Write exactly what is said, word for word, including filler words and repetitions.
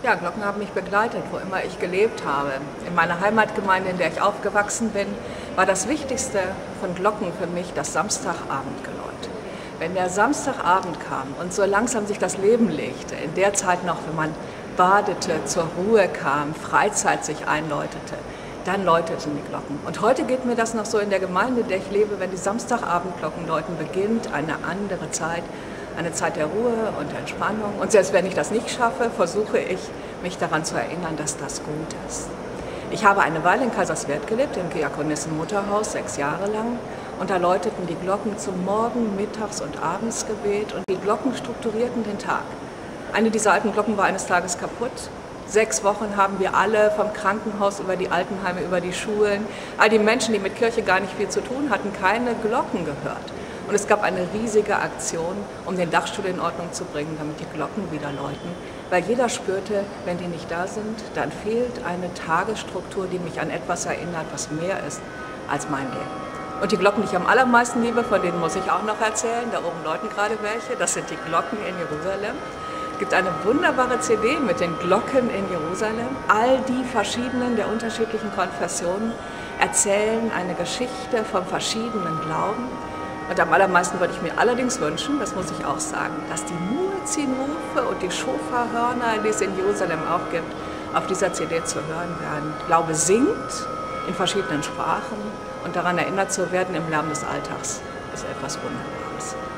Ja, Glocken haben mich begleitet, wo immer ich gelebt habe. In meiner Heimatgemeinde, in der ich aufgewachsen bin, war das Wichtigste von Glocken für mich das Samstagabendgeläut. Wenn der Samstagabend kam und so langsam sich das Leben legte, in der Zeit noch, wenn man badete, zur Ruhe kam, Freizeit sich einläutete, dann läuteten die Glocken. Und heute geht mir das noch so in der Gemeinde, in der ich lebe, wenn die Samstagabendglocken läuten, beginnt eine andere Zeit. Eine Zeit der Ruhe und der Entspannung. Und selbst wenn ich das nicht schaffe, versuche ich, mich daran zu erinnern, dass das gut ist. Ich habe eine Weile in Kaiserswerth gelebt, im Diakonissenmutterhaus, sechs Jahre lang. Und da läuteten die Glocken zum Morgen-, Mittags- und Abendsgebet. Und die Glocken strukturierten den Tag. Eine dieser alten Glocken war eines Tages kaputt. Sechs Wochen haben wir alle vom Krankenhaus über die Altenheime, über die Schulen, all die Menschen, die mit Kirche gar nicht viel zu tun hatten, keine Glocken gehört. Und es gab eine riesige Aktion, um den Dachstuhl in Ordnung zu bringen, damit die Glocken wieder läuten. Weil jeder spürte, wenn die nicht da sind, dann fehlt eine Tagesstruktur, die mich an etwas erinnert, was mehr ist als mein Leben. Und die Glocken, die ich am allermeisten liebe, von denen muss ich auch noch erzählen. Da oben läuten gerade welche. Das sind die Glocken in Jerusalem. Es gibt eine wunderbare C D mit den Glocken in Jerusalem. All die verschiedenen, der unterschiedlichen Konfessionen erzählen eine Geschichte vom verschiedenen Glauben. Und am allermeisten würde ich mir allerdings wünschen, das muss ich auch sagen, dass die Muezzinrufe und die Schofahörner, die es in Jerusalem auch gibt, auf dieser C D zu hören werden. Glaube singt in verschiedenen Sprachen und daran erinnert zu werden im Lärm des Alltags ist etwas Wunderbares.